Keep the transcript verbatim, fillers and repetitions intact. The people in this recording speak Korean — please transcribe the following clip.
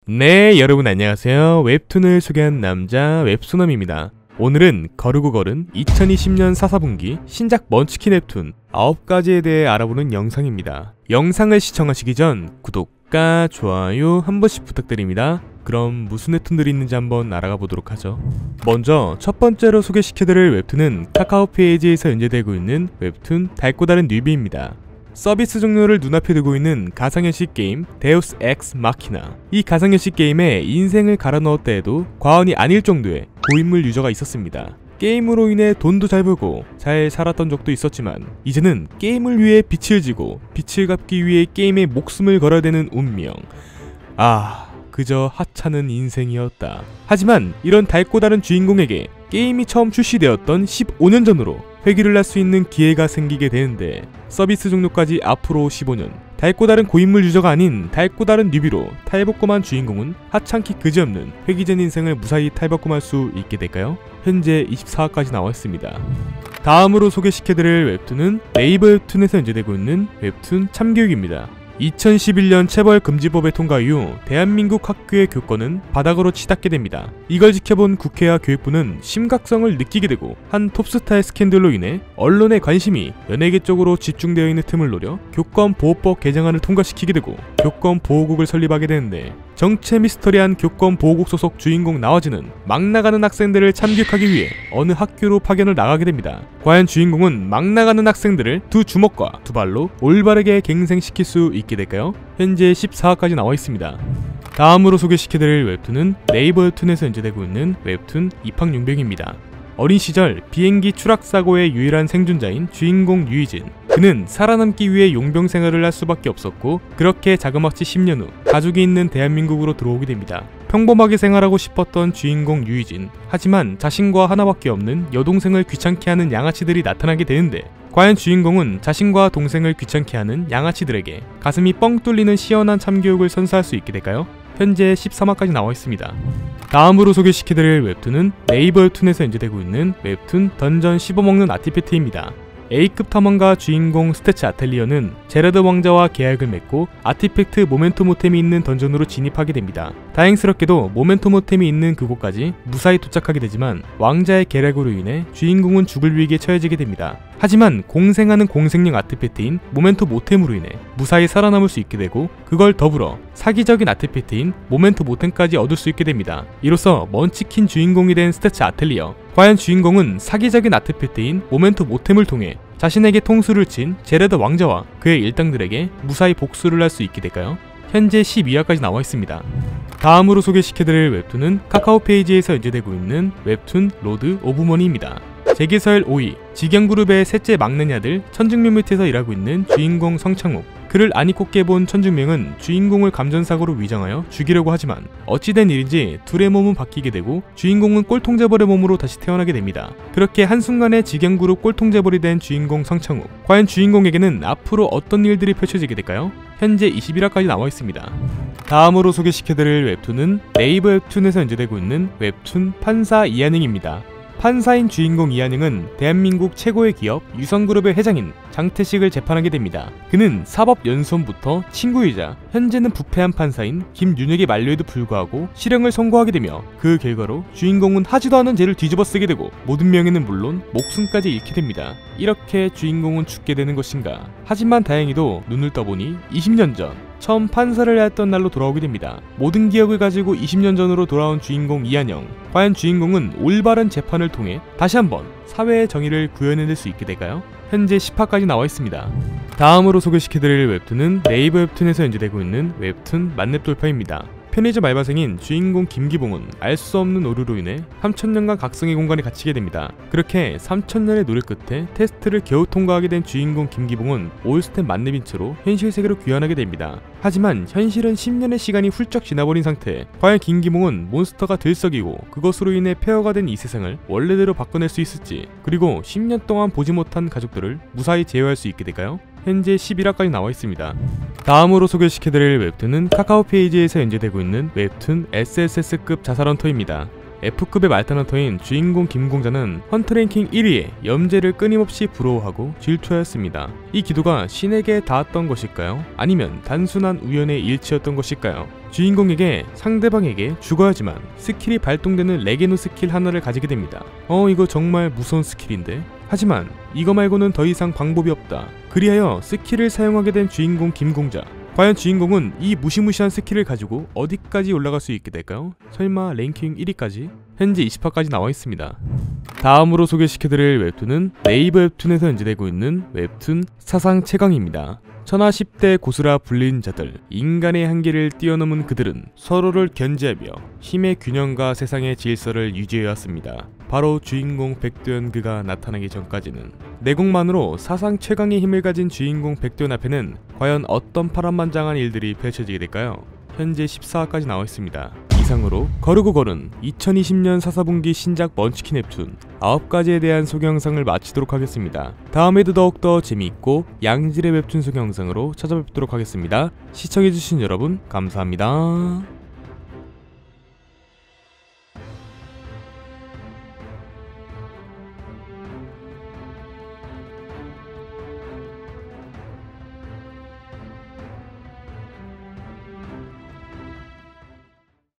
네, 여러분 안녕하세요. 웹툰을 소개한 남자 웹소남입니다. 오늘은 거르고 걸은 이천이십 년 사, 사분기 신작 먼치킨 웹툰 아홉 가지에 대해 알아보는 영상입니다. 영상을 시청하시기 전 구독과 좋아요 한 번씩 부탁드립니다. 그럼 무슨 웹툰들이 있는지 한번 알아가 보도록 하죠. 먼저 첫 번째로 소개시켜드릴 웹툰은 카카오 페이지에서 연재되고 있는 웹툰 닳고 다른 뉴비입니다. 서비스 종료를 눈앞에 두고 있는 가상현실 게임 데우스 엑스 마키나. 이 가상현실 게임에 인생을 갈아 넣었다 해도 과언이 아닐 정도의 고인물 유저가 있었습니다. 게임으로 인해 돈도 잘 벌고 잘 살았던 적도 있었지만 이제는 게임을 위해 빛을 지고 빛을 갚기 위해 게임에 목숨을 걸어야 되는 운명. 아... 그저 하찮은 인생이었다. 하지만 이런 닳고 다른 주인공에게 게임이 처음 출시되었던 십오 년 전으로 회귀를 할 수 있는 기회가 생기게 되는데, 서비스 종료까지 앞으로 십오 년, 닳고 다른 고인물 유저가 아닌 닳고 다른 뉴비로 탈복검한 주인공은 하찮기 그지없는 회귀전 인생을 무사히 탈복검할 수 있게 될까요? 현재 이십사 화까지 나와있습니다. 다음으로 소개시켜드릴 웹툰은 네이버 웹툰에서 연재되고 있는 웹툰 참교육입니다. 이천십일 년 체벌금지법의 통과 이후 대한민국 학교의 교권은 바닥으로 치닫게 됩니다. 이걸 지켜본 국회와 교육부는 심각성을 느끼게 되고 한 톱스타의 스캔들로 인해 언론의 관심이 연예계 쪽으로 집중되어 있는 틈을 노려 교권보호법 개정안을 통과시키게 되고 교권보호국을 설립하게 되는데, 정체 미스터리한 교권보호국 소속 주인공 나와즈는 막 나가는 학생들을 참교육하기 위해 어느 학교로 파견을 나가게 됩니다. 과연 주인공은 막 나가는 학생들을 두 주먹과 두 발로 올바르게 갱생시킬 수 있게 될까요? 현재 십사 화까지 나와 있습니다. 다음으로 소개시켜드릴 웹툰은 네이버 웹툰에서 연재되고 있는 웹툰 입학용병입니다. 어린 시절 비행기 추락사고의 유일한 생존자인 주인공 유이진. 그는 살아남기 위해 용병 생활을 할 수밖에 없었고, 그렇게 자그마치 십 년 후 가족이 있는 대한민국으로 들어오게 됩니다. 평범하게 생활하고 싶었던 주인공 유이진. 하지만 자신과 하나밖에 없는 여동생을 귀찮게 하는 양아치들이 나타나게 되는데, 과연 주인공은 자신과 동생을 귀찮게 하는 양아치들에게 가슴이 뻥 뚫리는 시원한 참교육을 선사할 수 있게 될까요? 현재 십삼 화까지 나와 있습니다. 다음으로 소개시켜드릴 웹툰은 네이버 웹툰에서 연재되고 있는 웹툰 던전 씹어먹는 아티팩트입니다. A급 탐험가 주인공 스태츠 아텔리어는 제라드 왕자와 계약을 맺고 아티팩트 모멘토 모템이 있는 던전으로 진입하게 됩니다. 다행스럽게도 모멘토 모템이 있는 그곳까지 무사히 도착하게 되지만 왕자의 계략으로 인해 주인공은 죽을 위기에 처해지게 됩니다. 하지만 공생하는 공생력 아티팩트인 모멘토 모템으로 인해 무사히 살아남을 수 있게 되고, 그걸 더불어 사기적인 아티팩트인 모멘토 모템까지 얻을 수 있게 됩니다. 이로써 먼치킨 주인공이 된 스태츠 아텔리어. 과연 주인공은 사기적인 아티팩트인 모멘토 모템을 통해 자신에게 통수를 친 제레드 왕자와 그의 일당들에게 무사히 복수를 할 수 있게 될까요? 현재 십이 화까지 나와 있습니다. 다음으로 소개시켜드릴 웹툰은 카카오 페이지에서 연재되고 있는 웹툰 로드 오브 머니입니다. 재계서열 오 위, 직영그룹의 셋째 막내 아들 천증명 밑에서 일하고 있는 주인공 성창욱. 그를 안 입고 본 천증명은 주인공을 감전사고로 위장하여 죽이려고 하지만 어찌된 일인지 둘의 몸은 바뀌게 되고 주인공은 꼴통재벌의 몸으로 다시 태어나게 됩니다. 그렇게 한순간에 직영그룹 꼴통재벌이 된 주인공 성창욱. 과연 주인공에게는 앞으로 어떤 일들이 펼쳐지게 될까요? 현재 이십일 화까지 나와 있습니다. 다음으로 소개시켜드릴 웹툰은 네이버 웹툰에서 연재되고 있는 웹툰 판사 이한영입니다. 판사인 주인공 이한영은 대한민국 최고의 기업 유성그룹의 회장인 장태식을 재판하게 됩니다. 그는 사법연수원부터 친구이자 현재는 부패한 판사인 김윤혁의 만료에도 불구하고 실형을 선고하게 되며, 그 결과로 주인공은 하지도 않은 죄를 뒤집어 쓰게 되고 모든 명예는 물론 목숨까지 잃게 됩니다. 이렇게 주인공은 죽게 되는 것인가. 하지만 다행히도 눈을 떠보니 이십 년 전 처음 판사를 했던 날로 돌아오게 됩니다. 모든 기억을 가지고 이십 년 전으로 돌아온 주인공 이한영. 과연 주인공은 올바른 재판을 통해 다시 한번 사회의 정의를 구현해낼 수 있게 될까요? 현재 십 화까지 나와 있습니다. 다음으로 소개시켜드릴 웹툰은 네이버 웹툰에서 연재되고 있는 웹툰 만렙 돌파입니다. 편의점 알바생인 주인공 김기봉은 알 수 없는 오류로 인해 삼천 년간 각성의 공간에 갇히게 됩니다. 그렇게 삼천 년의 노력 끝에 테스트를 겨우 통과하게 된 주인공 김기봉은 올스텝 만렙인 채로 현실 세계로 귀환하게 됩니다. 하지만 현실은 십 년의 시간이 훌쩍 지나버린 상태. 과연 김기봉은 몬스터가 들썩이고 그것으로 인해 폐허가 된 이 세상을 원래대로 바꿔낼 수 있을지, 그리고 십 년 동안 보지 못한 가족들을 무사히 제어할 수 있게 될까요? 현재 십일 화까지 나와 있습니다. 다음으로 소개시켜드릴 웹툰은 카카오 페이지에서 연재되고 있는 웹툰 에스에스에스급 자살헌터입니다. F급의 말타헌터인 주인공 김공자는 헌터 랭킹 일 위에 염제를 끊임없이 부러워하고 질투하였습니다. 이 기도가 신에게 닿았던 것일까요? 아니면 단순한 우연의 일치였던 것일까요? 주인공에게 상대방에게 죽어야지만 스킬이 발동되는 레게노 스킬 하나를 가지게 됩니다. 어 이거 정말 무서운 스킬인데? 하지만 이거 말고는 더 이상 방법이 없다. 그리하여 스킬을 사용하게 된 주인공 김공자. 과연 주인공은 이 무시무시한 스킬을 가지고 어디까지 올라갈 수 있게 될까요? 설마 랭킹 일 위까지? 현재 이십 화까지 나와 있습니다. 다음으로 소개시켜드릴 웹툰은 네이버 웹툰에서 연재되고 있는 웹툰 사상 최강입니다. 천하 십 대 고수라 불린 자들, 인간의 한계를 뛰어넘은 그들은 서로를 견제하며 힘의 균형과 세상의 질서를 유지해왔습니다. 바로 주인공 백도연 그가 나타나기 전까지는. 내공만으로 사상 최강의 힘을 가진 주인공 백도연 앞에는 과연 어떤 파란만장한 일들이 펼쳐지게 될까요? 현재 십사 화까지 나와 있습니다. 이상으로 거르고 걸은 이천이십 년 사사분기 신작 먼치킨 웹툰 아홉 가지에 대한 소개 영상을 마치도록 하겠습니다. 다음에도 더욱더 재미있고 양질의 웹툰 소개 영상으로 찾아뵙도록 하겠습니다. 시청해주신 여러분 감사합니다.